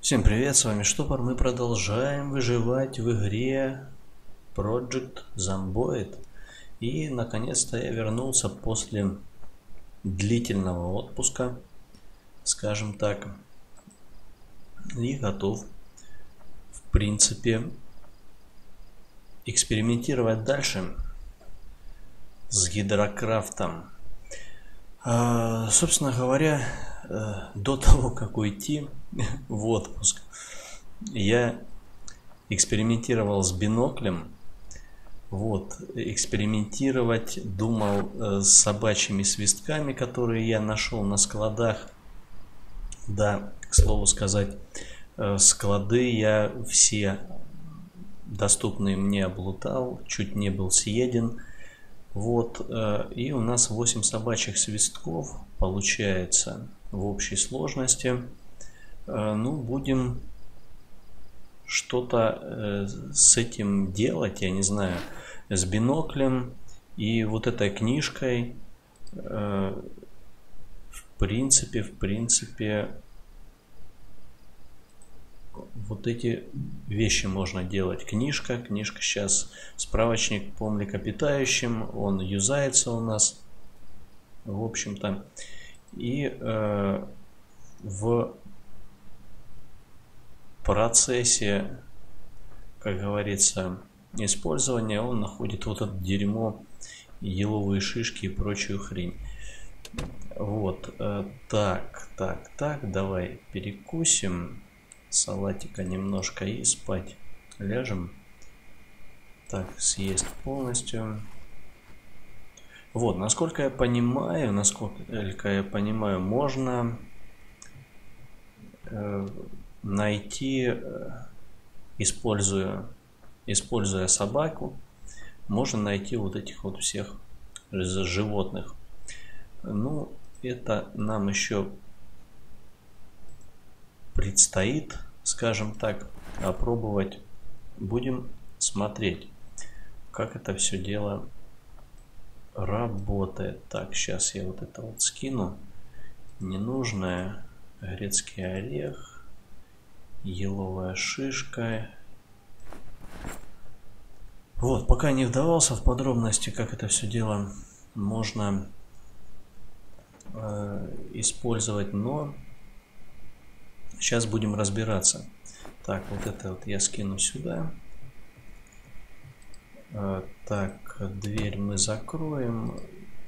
Всем привет, с вами Штопор. Мы продолжаем выживать в игре Project Zomboid. И наконец-то я вернулся после длительного отпуска, скажем так, и готов, в принципе, экспериментировать дальше с гидрокрафтом. Собственно говоря, до того, как уйти в отпуск, я экспериментировал с биноклем. Экспериментировать думал с собачьими свистками, которые я нашел на складах. Да, к слову сказать, склады я все доступные мне облутал, чуть не был съеден. И у нас 8 собачьих свистков получается в общей сложности. Будем что-то с этим делать, я не знаю, с биноклем и вот этой книжкой. В принципе, вот эти вещи можно делать. Книжка сейчас, справочник по млекопитающим, он юзается у нас, в общем-то. И в процессе, как говорится, использования он находит вот это дерьмо, еловые шишки и прочую хрень. Так, давай перекусим салатика немножко и спать ляжем. Так, съесть полностью. Насколько я понимаю, можно найти, используя собаку, можно найти вот этих вот всех животных. Это нам еще предстоит, скажем так, опробовать. Будем смотреть, как это все дело работает. Так, сейчас я вот это вот скину. Ненужное. Грецкий орех, еловая шишка. Пока не вдавался в подробности, как это все дело можно использовать, но сейчас будем разбираться. Так, вот это вот я скину сюда. Так, дверь мы закроем,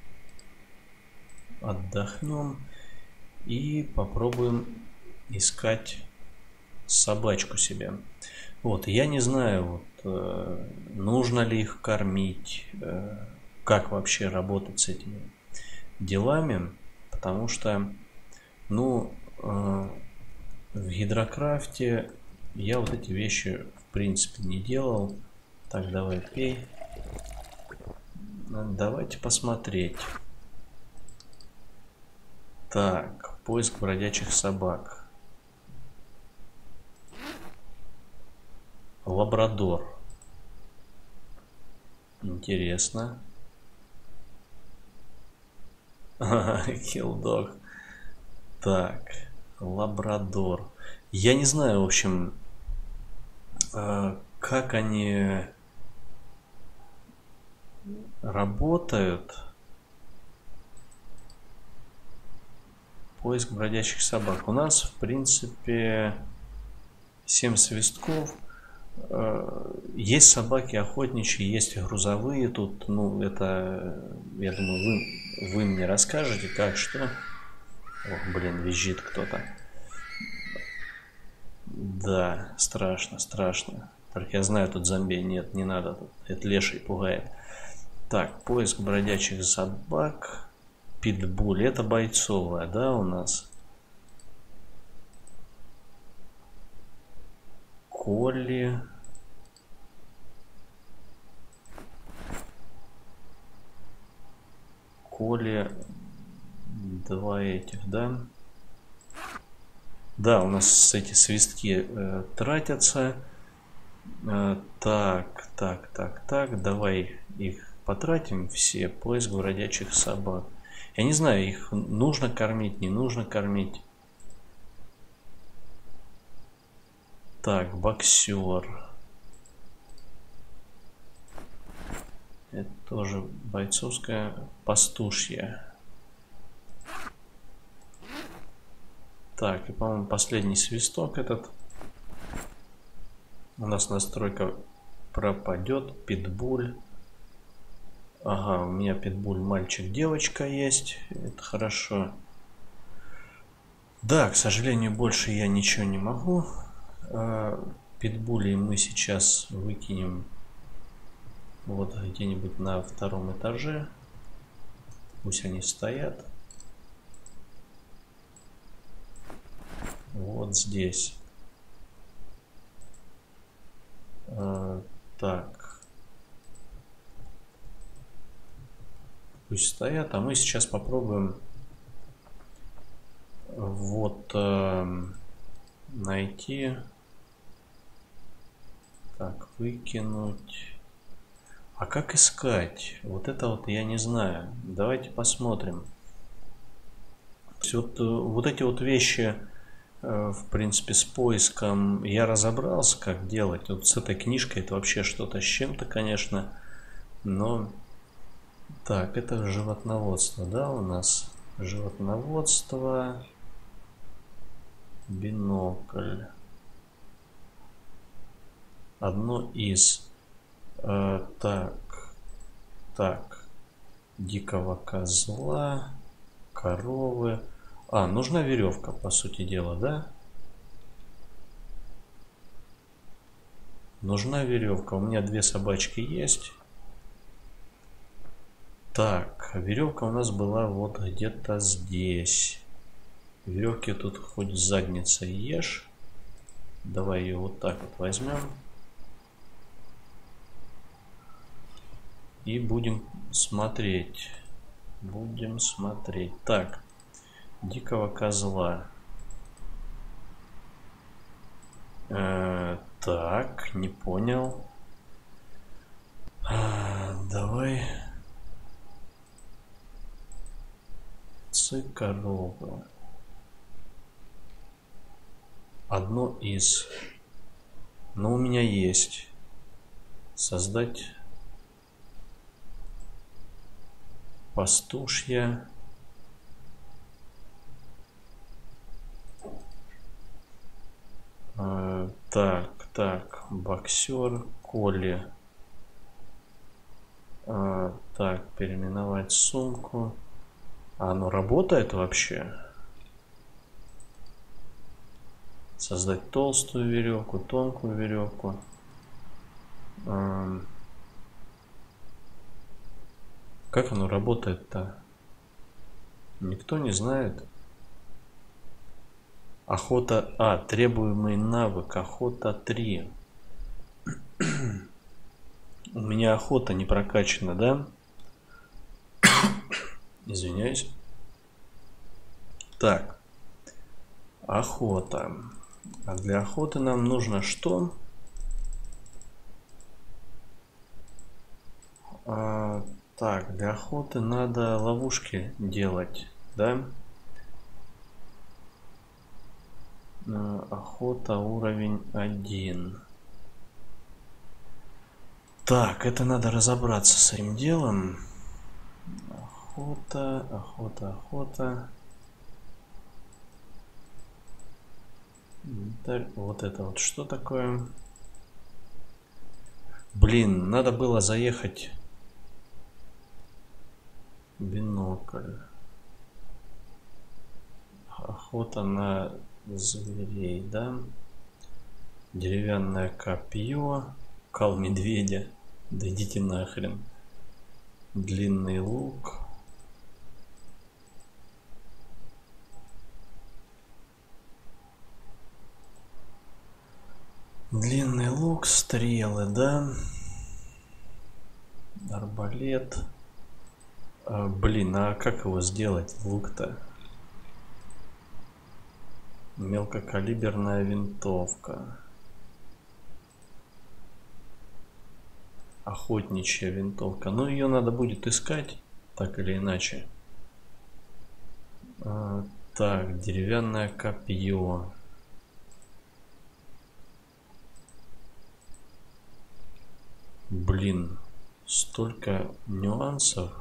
отдохнем и попробуем искать собачку себе. Я не знаю, нужно ли их кормить, как вообще работать с этими делами, потому что, в гидрокрафте я вот эти вещи в принципе не делал. Так, давай пей. Давайте посмотреть. Так, поиск бродячих собак. Лабрадор. Интересно. Киллдог. Так, лабрадор. Я не знаю, в общем, как они работают. Поиск бродячих собак. У нас, в принципе, 7 свистков. Есть собаки охотничьи, есть грузовые. Тут, это, я думаю, вы мне расскажете, как, что. Визжит кто-то. Да, страшно. Только я знаю, тут зомби. Нет, не надо. Это леший пугает. Так, поиск бродячих собак. Питбуль. Это бойцовая, да, у нас? Колли. Два этих, да? Да, у нас эти свистки тратятся. Так. Давай их потратим все. Поиск бродячих собак. Я не знаю, их нужно кормить, не нужно кормить. Так, боксер. Это тоже бойцовская, пастушья. Так, и, по-моему, последний свисток этот. У нас настройка пропадет. Питбуль. Ага, у меня питбуль мальчик-девочка есть. Это хорошо. Да, к сожалению, больше я ничего не могу. Питбулей мы сейчас выкинем вот где-нибудь на втором этаже. Пусть они стоят. Вот здесь. Так. Пусть стоят, а мы сейчас попробуем вот найти. Так, выкинуть. А как искать? Вот это вот я не знаю. Давайте посмотрим. Вот эти вот вещи, в принципе, с поиском я разобрался, как делать. Вот с этой книжкой это вообще что-то с чем-то, конечно. Но так, это животноводство, да, у нас животноводство, бинокль. Одно из так, дикого козла, коровы. Нужна веревка, по сути дела, да? Нужна веревка. У меня 2 собачки есть. Так, веревка у нас была вот где-то здесь. Веревки тут хоть задница ешь. Давай ее вот так вот возьмем. И будем смотреть. Так, дикого козла. Так, не понял. Давай. Коровы. Одно из. Но у меня есть. Создать пастушья. Так, боксер, Коли. Так, переименовать сумку. Оно работает вообще? Создать толстую веревку, тонкую веревку. Как оно работает-то? Никто не знает. Охота. Требуемый навык. Охота 3. У меня охота не прокачана, да? Извиняюсь. Так. Охота. А для охоты нам нужно что? Так, для охоты надо ловушки делать, да? Охота уровень 1. Так, это надо разобраться с этим делом. Охота. Вот это вот что такое? Блин, надо было заехать. Бинокль. Охота на зверей, да? Деревянное копье. Кал медведя. Да идите нахрен. Длинный лук. Длинный лук, стрелы, да? Арбалет. Блин, а как его сделать, лук-то? Мелкокалиберная винтовка. Охотничья винтовка. Ну, ее надо будет искать, так или иначе. Так, деревянное копье. Блин, столько нюансов.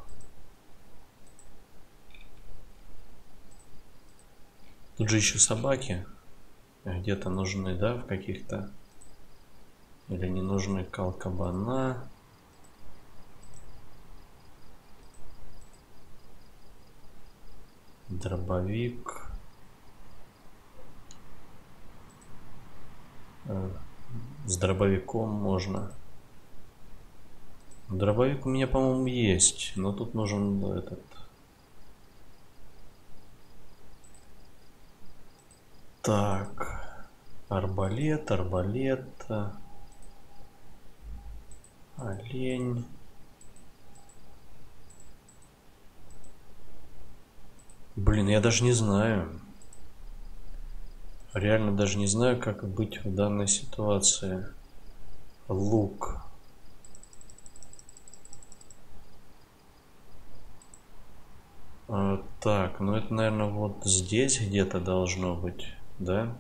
Тут же еще собаки где-то нужны, да, в каких-то... Или не нужны калкабана. Дробовик. С дробовиком можно. Дробовик у меня, по-моему, есть. Но тут нужен этот... Так. Арбалет, арбалет. Олень. Блин, я даже не знаю. Реально даже не знаю, как быть в данной ситуации. Лук. Так, ну это, наверное, вот здесь где-то должно быть, да?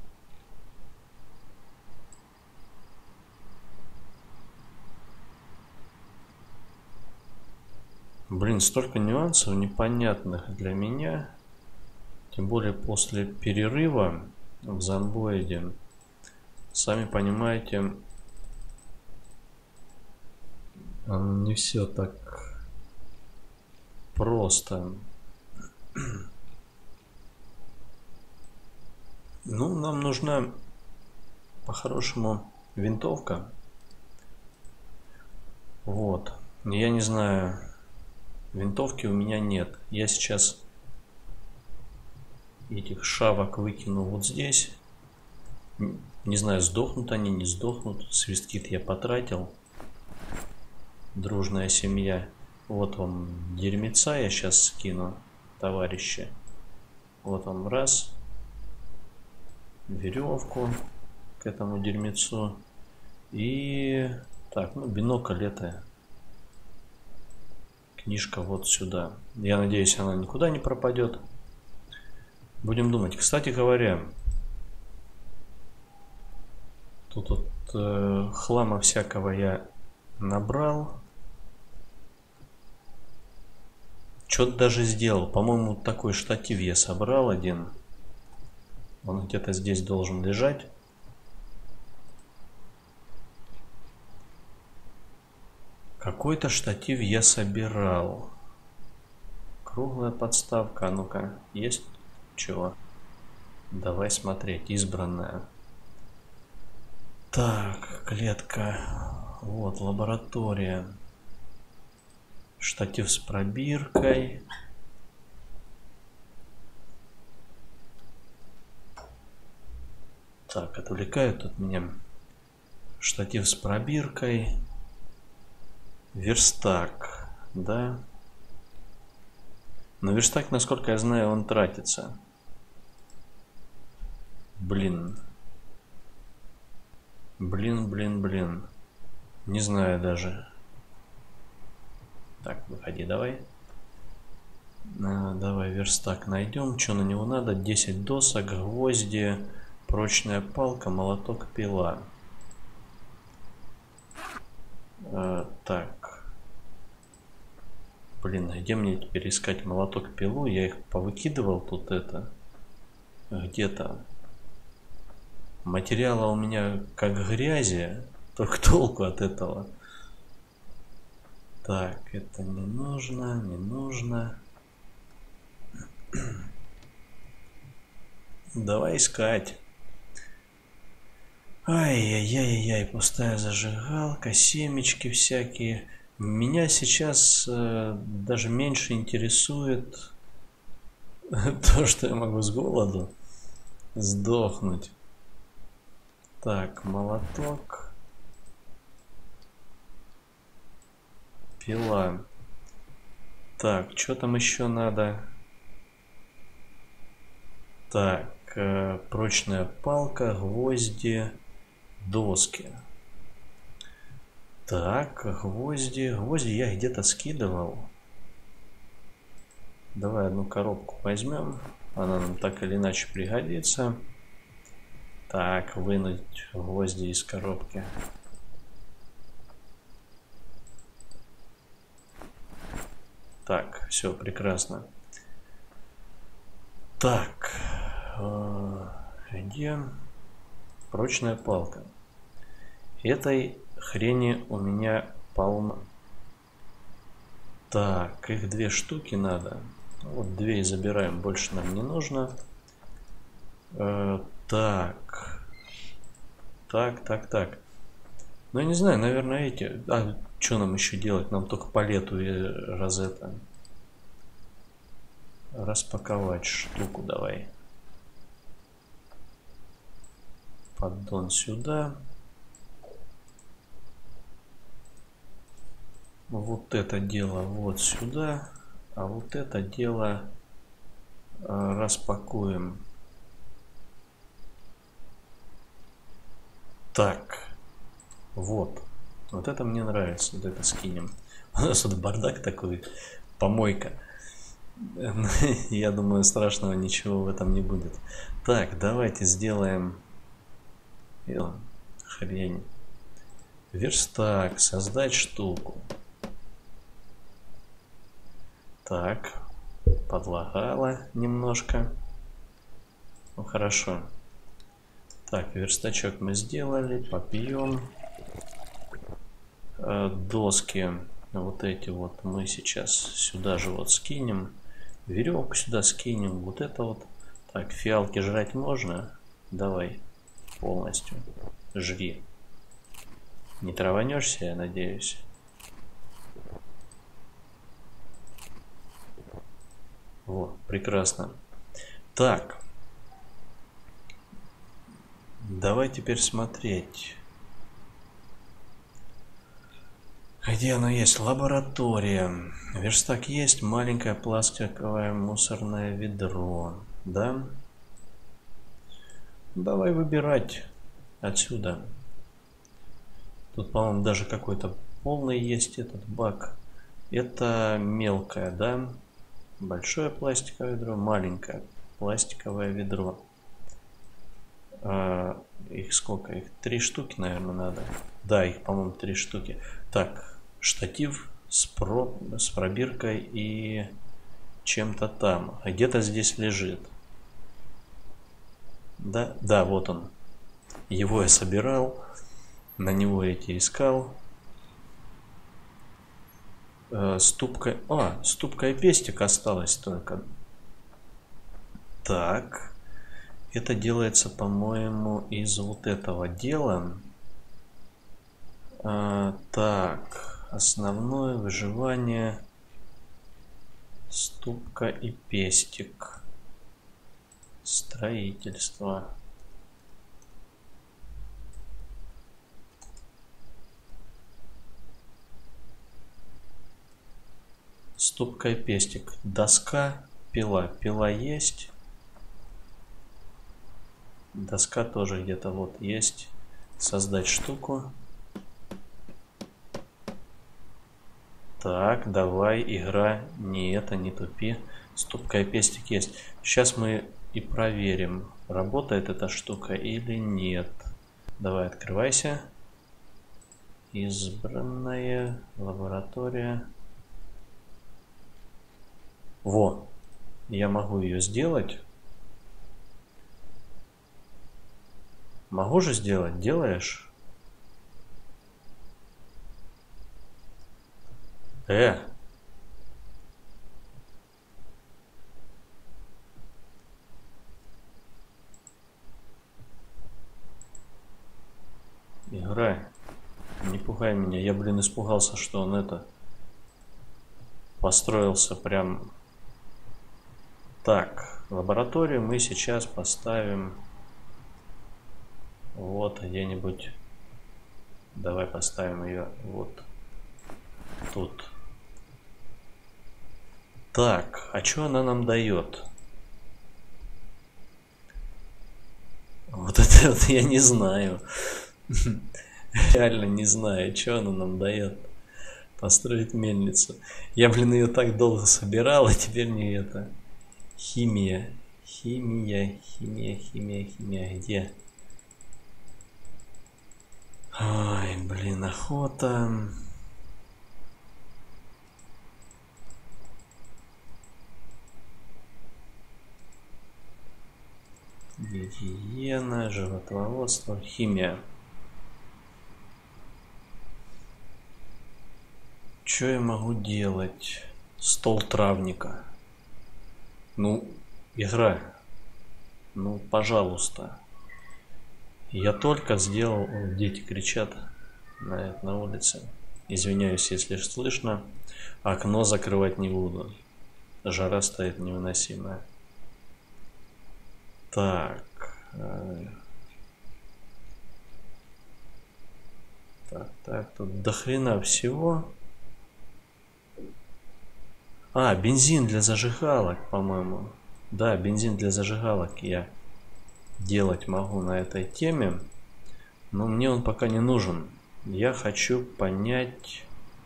Блин, столько нюансов непонятных для меня. Тем более после перерыва в зомбоиде. Сами понимаете, не все так просто. Ну, нам нужна по-хорошему винтовка. Вот. Я не знаю. Винтовки у меня нет. Я сейчас этих шавок выкину вот здесь. Не знаю, сдохнут они, не сдохнут. Свисткит я потратил. Дружная семья. Вот вам дерьмеца я сейчас скину, товарищи. Вот вам раз. Веревку к этому дерьмецу. И... Так, ну бинокль это... Книжка вот сюда. Я надеюсь, она никуда не пропадет. Будем думать. Кстати говоря, тут вот хлама всякого я набрал. Что-то даже сделал. По-моему, такой штатив я собрал один. Он где-то здесь должен лежать. Какой-то штатив я собирал. Круглая подставка. А ну-ка, есть чего? Давай смотреть. Избранная. Так, клетка. Вот, лаборатория. Штатив с пробиркой. Так, отвлекают от меня. Штатив с пробиркой. Верстак, да? Но верстак, насколько я знаю, он тратится. Блин. Блин. Не знаю даже. Так, выходи, давай. Давай верстак найдем. Что на него надо? 10 досок, гвозди, прочная палка, молоток, пила. Так. Блин, где мне теперь искать молоток, пилу? Я их повыкидывал тут это. Где-то. Материала у меня как грязи. Только толку от этого. Так, это не нужно, не нужно. Давай искать. Ай-яй-яй-яй, пустая зажигалка, семечки всякие. Меня сейчас даже меньше интересует то, что я могу с голоду сдохнуть. Так, молоток. Пила. Так, что там еще надо? Так, прочная палка, гвозди, доски. Так, гвозди. Гвозди я где-то скидывал. Давай одну коробку возьмем. Она нам так или иначе пригодится. Так, вынуть гвозди из коробки. Так, все, прекрасно. Так, где прочная палка? Этой хрени у меня полно. Так, их 2 штуки надо. Вот 2 и забираем, больше нам не нужно. Так. Так. Ну, я не знаю, наверное, эти... А, что нам еще делать? Нам только палету и розета. Распаковать штуку давай. Поддон сюда. Вот это дело вот сюда. А вот это дело распакуем. Так. Вот. Вот это мне нравится. Вот это скинем. У нас тут бардак такой. Помойка. Я думаю, страшного ничего в этом не будет. Так, давайте сделаем хрень. Верстак. Создать штуку. Так. Подлагало немножко. Ну, хорошо. Так, верстачок мы сделали. Попьем. Доски. Вот эти вот мы сейчас сюда же вот скинем. Веревку сюда скинем. Вот это вот. Так, фиалки жрать можно? Давай. Полностью. Жри. Не траванешься, я надеюсь. Вот, прекрасно. Так. Давай теперь смотреть. Где оно есть? Лаборатория. Верстак есть. Маленькое пластиковое мусорное ведро. Да? Давай выбирать отсюда. Тут, по-моему, даже какой-то полный есть этот бак. Это мелкое, да? Большое пластиковое ведро, маленькое пластиковое ведро. Их сколько? Их 3 штуки, наверное, надо. Да, их, по-моему, 3 штуки. Так, штатив с пробиркой и чем-то там. А где-то здесь лежит. Да, да, вот он. Его я собирал. На него эти искал. Ступка... А, ступка и пестик осталось только. Так. Это делается, по-моему, из вот этого дела. Так. Основное выживание. Ступка и пестик. Строительство. Ступка и пестик. Доска, пила. Пила есть. Доска тоже где-то вот есть. Создать штуку. Так, давай, игра. Не это, не тупи. Ступка и пестик есть. Сейчас мы и проверим, работает эта штука или нет. Давай, открывайся. Избранная лаборатория. Во, я могу ее сделать. Могу же сделать? Делаешь? Играй. Не пугай меня. Я, блин, испугался, что он это... Построился прям... Так, лабораторию мы сейчас поставим... Вот где-нибудь. Давай поставим ее вот тут. Так, а что она нам дает? Вот это вот я не знаю. Реально не знаю, что она нам дает. Построить мельницу. Я, блин, ее так долго собирал, а теперь не это. Химия. Химия. Где? Ой, блин, охота. Гигиена, животноводство, химия. Что я могу делать? Стол травника. Ну, игра. Ну, пожалуйста. Я только сделал... О, дети кричат на улице. Извиняюсь, если слышно. Окно закрывать не буду. Жара стоит невыносимая. Так. Так, тут до хрена всего. А, бензин для зажигалок, по-моему. Да, бензин для зажигалок я делать могу на этой теме. Но мне он пока не нужен. Я хочу понять...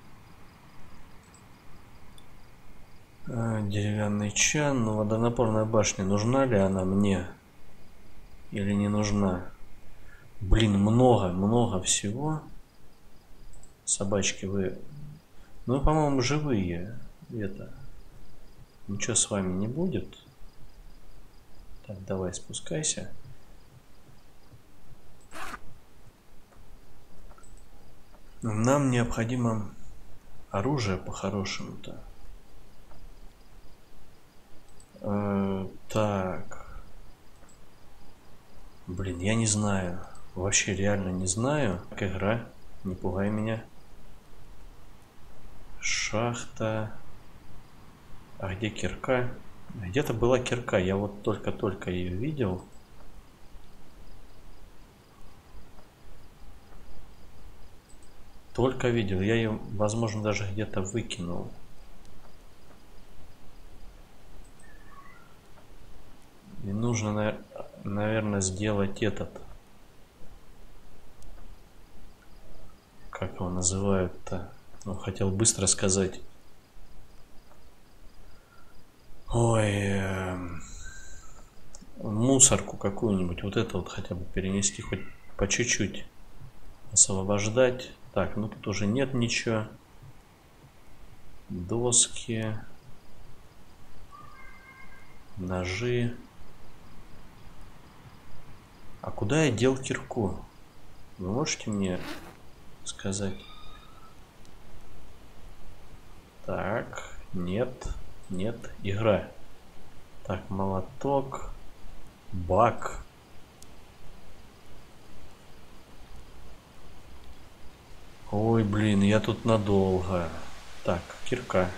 Деревянный чан. Ну, водонапорная башня. Нужна ли она мне? Или не нужна? Блин, много всего. Собачки вы... Ну, по-моему, живые. Это... Ничего с вами не будет. Так, давай спускайся. Нам необходимо оружие по-хорошему-то. Так. Блин, я не знаю. Вообще реально не знаю. Как игра. Не пугай меня. Шахта. А где кирка? Где-то была кирка. Я вот только ее видел. Только видел. Я ее, возможно, даже где-то выкинул. И нужно, наверное, сделать этот. Как его называют-то? Ну, хотел быстро сказать. Ой, мусорку какую-нибудь. Вот это вот хотя бы перенести хоть по чуть-чуть. Освобождать. Так, ну тут уже нет ничего. Доски. Ножи. А куда я дел кирку? Вы можете мне сказать? Так, нет, игра. Так, молоток, бак. Ой, блин, я тут надолго. Так, кирка.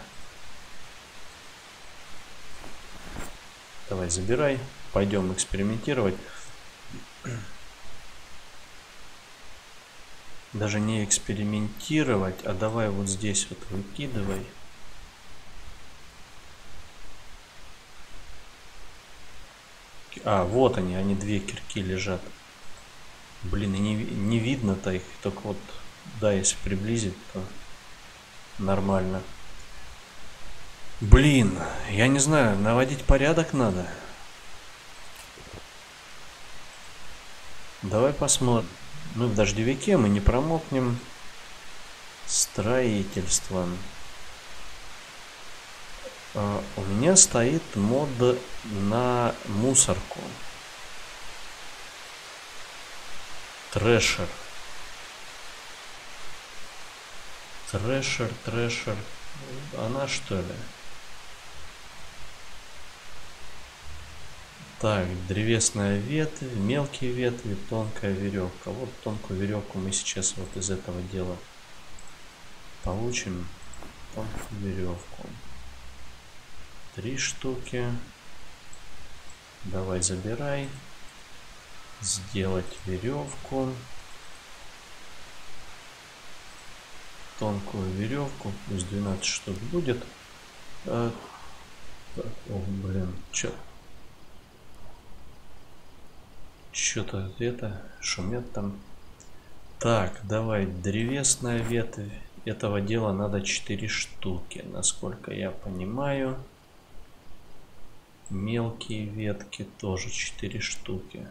Давай, забирай. Пойдем экспериментировать. Даже не экспериментировать, а давай вот здесь вот выкидывай. А, вот они две кирки лежат. Блин, и не видно-то их, только вот, да, если приблизить, то нормально. Блин, я не знаю, наводить порядок надо. Давай посмотрим. Ну, в дождевике мы не промокнем. Строительство. У меня стоит мод на мусорку. Трэшер. Трэшер. Она что ли? Так, древесная ветвь, мелкие ветви, тонкая веревка. Вот тонкую веревку мы сейчас вот из этого дела получим. Тонкую веревку. 3 штуки. Давай забирай. Сделать веревку. Тонкую веревку. Пусть 12 штук будет. О, блин, что-то это шумит там. Так, давай, древесная ветвь. Этого дела надо 4 штуки, насколько я понимаю. Мелкие ветки тоже 4 штуки.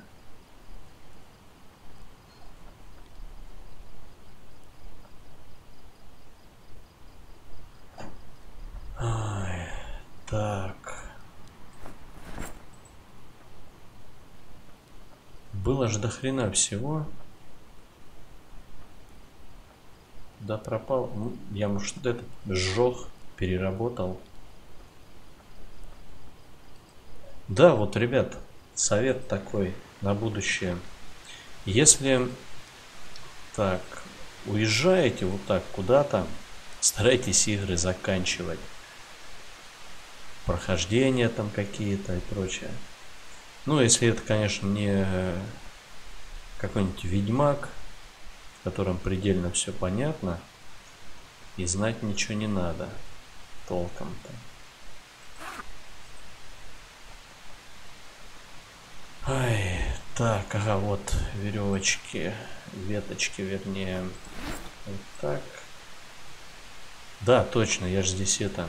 Так. Было же до хрена всего. Да пропал. Ну, я, может, это сжег, переработал. Да, вот, ребят, совет такой на будущее. Если так уезжаете вот так куда-то, старайтесь игры заканчивать. Прохождения там какие-то и прочее. Ну, если это, конечно, не какой-нибудь Ведьмак, в котором предельно все понятно, и знать ничего не надо толком-то. Ай, так, ага, вот веревочки, веточки, вернее. Вот так. Да, точно, я же здесь это...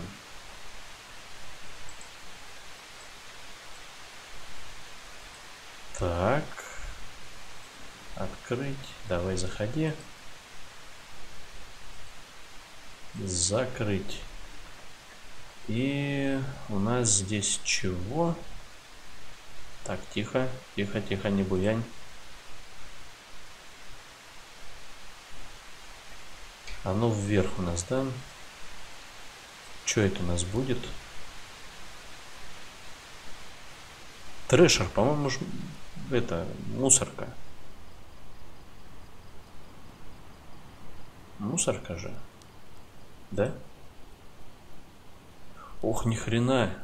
Так. Открыть. Давай, заходи. Закрыть. И у нас здесь чего? Так, тихо, тихо, тихо, не буянь. Оно вверх у нас, да? Что это у нас будет? Трэшер, по-моему, это мусорка. Мусорка же. Да? Ох, ни хрена.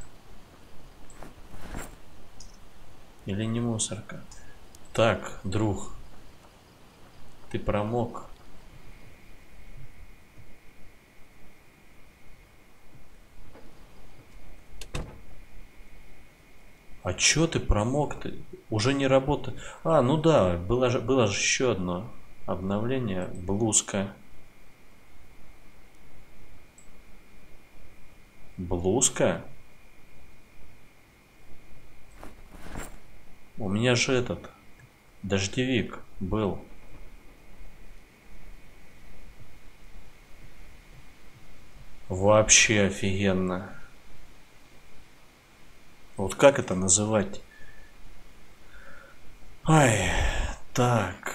Или не мусорка? Так, друг. Ты промок. А чё ты промок-то? Уже не работает. А, ну да, было же еще одно обновление. Блузка. Блузка? У меня же этот дождевик был. Вообще офигенно. Вот как это называть? Ай, так.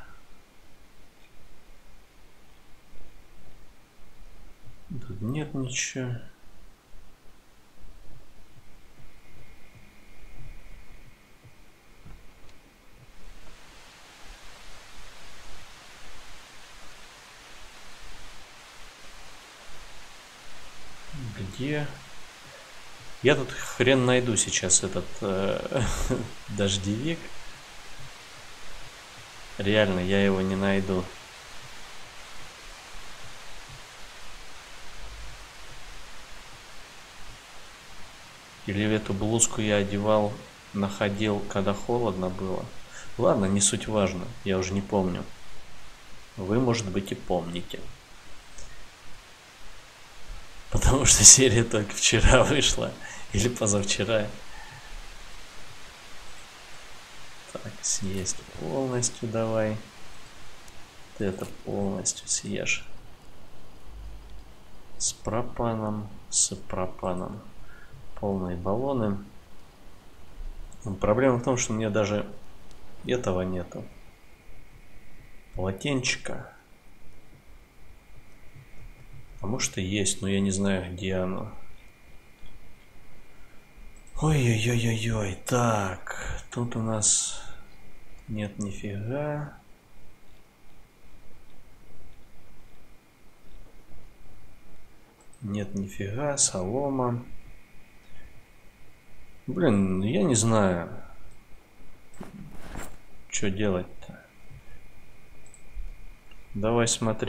Тут нет ничего. Где? Я тут хрен найду сейчас этот дождевик. Реально, я его не найду. Или эту блузку я одевал, находил, когда холодно было. Ладно, не суть важно, я уже не помню. Вы, может быть, и помните. Потому что серия только вчера вышла. Или позавчера. Так, съесть полностью давай. Ты это полностью съешь. С пропаном. Полные баллоны. Проблема в том, что у меня даже этого нету. Полотенчика. А может и есть, но я не знаю, где оно. Ой-ой-ой-ой-ой. Так, тут у нас нет нифига. Нет нифига, солома. Блин, я не знаю, что делать-то. Давай смотри.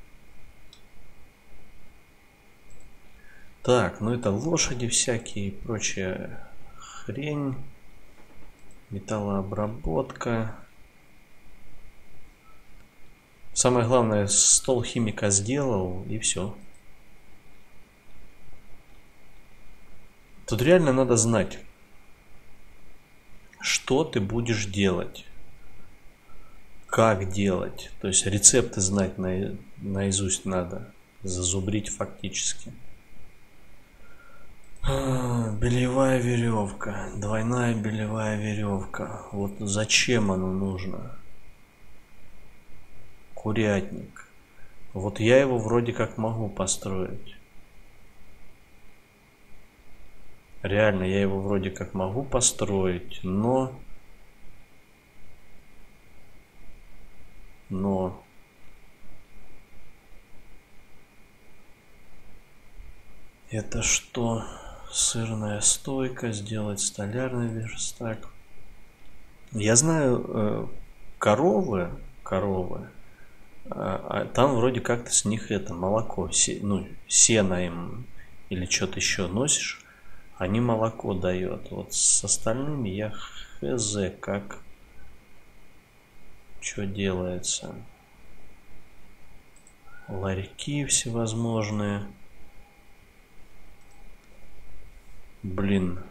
Так, ну это лошади всякие и прочая хрень. Металлообработка. Самое главное, стол химика сделал и все. Тут реально надо знать, что ты будешь делать, как делать. То есть рецепты знать наизусть надо, зазубрить фактически. Бельевая веревка. Двойная бельевая веревка. Вот зачем оно нужно? Курятник. Вот я его вроде как могу построить. Реально, я его вроде как могу построить, но... Это что? Сырная стойка, сделать столярный верстак. Я знаю, коровы, там вроде как-то с них это молоко, сено им или что-то еще носишь, они молоко дают. Вот с остальными я хз как, что делается. Ларьки всевозможные. Блин.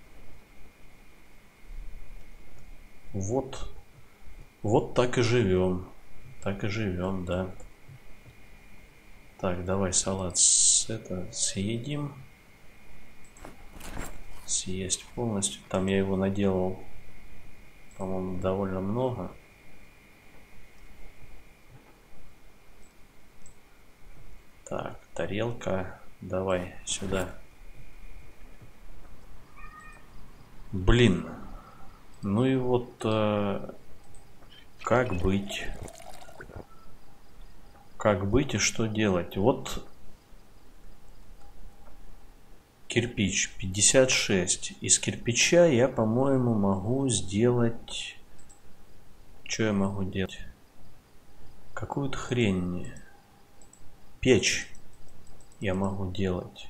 Вот так и живем. Так и живем, да. Так, давай салат съедим. Съесть полностью. Там я его наделал, по-моему, довольно много. Так, тарелка. Давай сюда. Блин. Ну и вот как быть? Как быть и что делать? Вот кирпич 56. Из кирпича я, по-моему, могу сделать... Что я могу делать? Какую-то хрень. Печь я могу делать.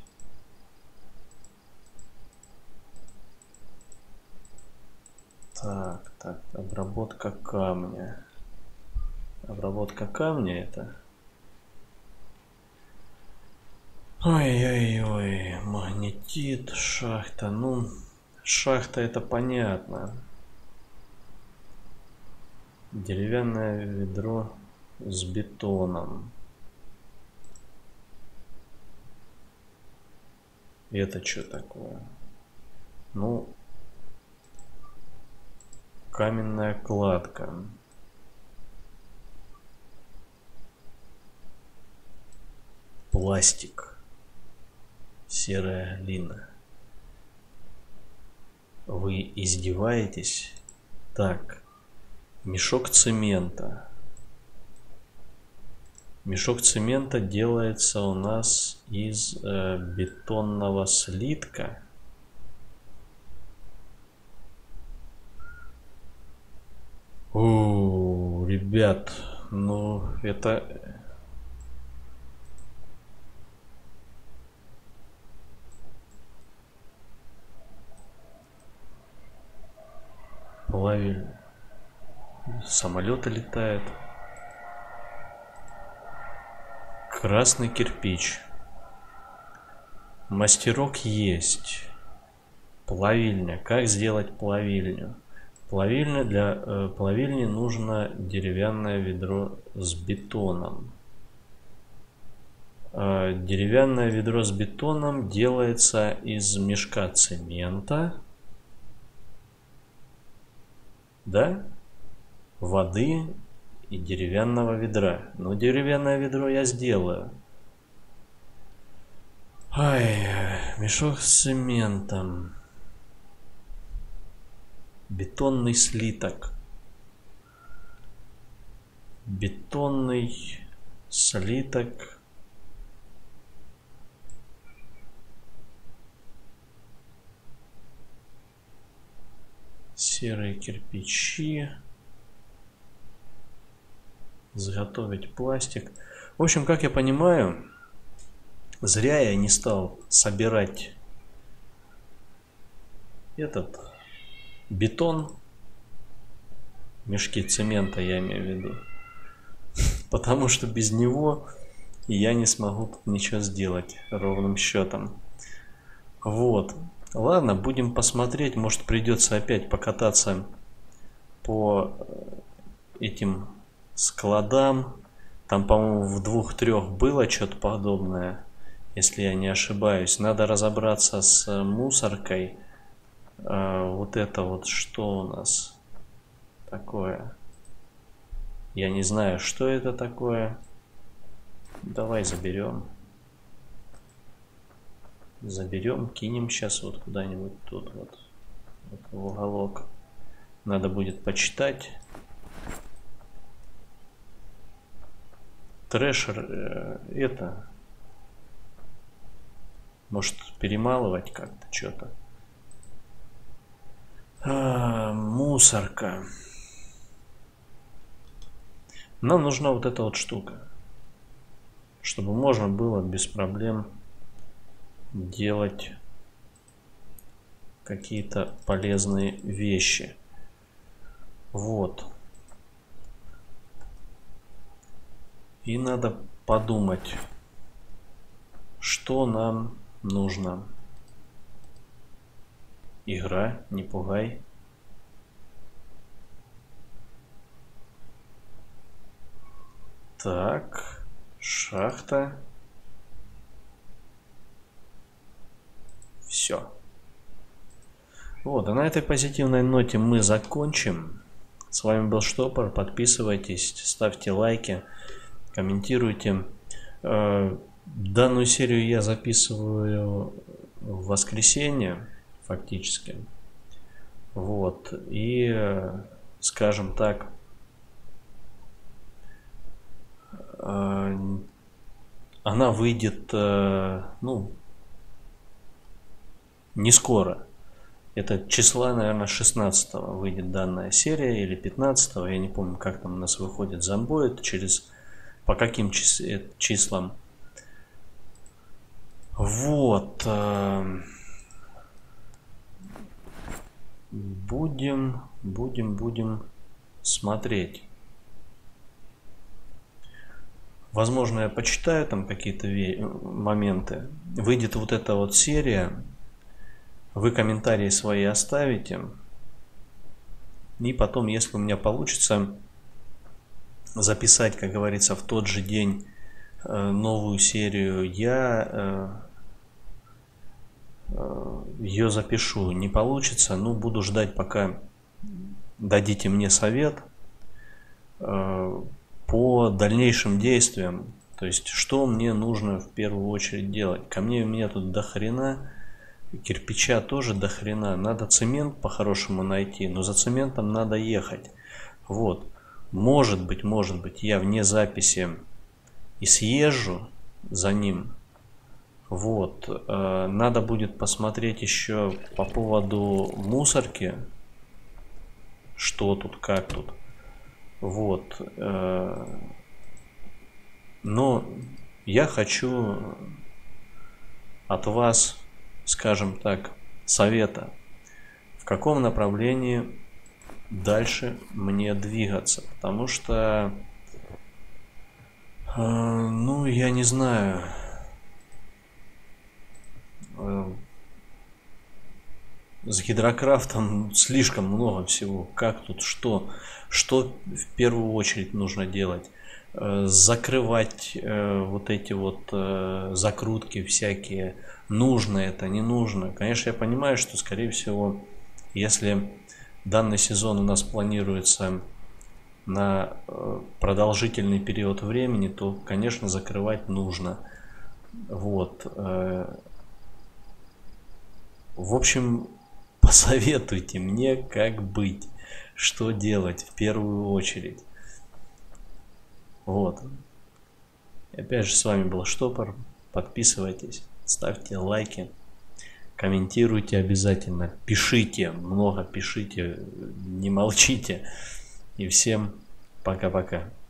Так, обработка камня. Обработка камня это... Ой-ой-ой, магнетит, шахта. Ну, шахта это понятно. Деревянное ведро с бетоном. Это что такое? Ну, каменная кладка. Пластик. Серая глина. Вы издеваетесь? Так. Мешок цемента. Мешок цемента делается у нас из бетонного слитка. О, ребят, ну это... Плавильня. Самолеты летают. Красный кирпич. Мастерок есть. Плавильня. Как сделать плавильню? Плавильня, для плавильни нужно деревянное ведро с бетоном. Деревянное ведро с бетоном делается из мешка цемента. Да? Воды и деревянного ведра. Но деревянное ведро я сделаю. Ай, мешок с цементом. Бетонный слиток. Бетонный слиток. Серые кирпичи. Заготовить пластик. В общем, как я понимаю, зря я не стал собирать этот бетон, мешки цемента, я имею в виду, потому что без него я не смогу тут ничего сделать ровным счетом. Вот. Ладно, будем посмотреть, может придется опять покататься по этим складам. Там, по-моему, в 2-3 было что-то подобное. если я не ошибаюсь. Надо разобраться с мусоркой. Вот это вот что у нас такое? Я не знаю, что это такое. Давай заберем. Заберем, кинем сейчас вот куда-нибудь тут вот в уголок. Надо будет почитать. Трэшер это... Может перемалывать как-то что-то. Мусорка. Нам нужна вот эта вот штука, чтобы можно было без проблем делать какие-то полезные вещи. Вот. И надо подумать, что нам нужно. Игра, не пугай. Так, шахта. Все. Вот, а на этой позитивной ноте мы закончим. С вами был Штопор. Подписывайтесь, ставьте лайки, комментируйте. Данную серию я записываю в воскресенье, фактически. Вот. И, скажем так, она выйдет, ну, не скоро. Это числа, наверное, 16-го выйдет данная серия, или 15-го, я не помню, как там у нас выходит зомбоид, по каким числам. Вот. Будем смотреть. Возможно, я почитаю там какие-то моменты. Выйдет вот эта вот серия. Вы комментарии свои оставите. И потом, если у меня получится записать, как говорится, в тот же день новую серию, я ее запишу. Не получится, ну, буду ждать, пока дадите мне совет по дальнейшим действиям. То есть, что мне нужно в первую очередь делать. У меня тут до хрена. Кирпича тоже до хрена. Надо цемент по-хорошему найти, но за цементом надо ехать. Вот. Может быть, я вне записи и съезжу за ним. Вот. Надо будет посмотреть еще по поводу мусорки. Что тут, как тут. Вот. Но я хочу от вас, скажем так, совета, в каком направлении дальше мне двигаться, потому что, ну, я не знаю, с гидрокрафтом слишком много всего. Как тут, что в первую очередь нужно делать? Закрывать вот эти вот закрутки всякие. Нужно это, не нужно. Конечно, я понимаю, что, скорее всего, если данный сезон у нас планируется на продолжительный период времени, то, конечно, закрывать нужно. Вот. В общем, посоветуйте мне, как быть, что делать в первую очередь. Вот. Опять же, с вами был Штопор. Подписывайтесь, ставьте лайки, комментируйте обязательно, пишите, много пишите, не молчите. И всем пока-пока.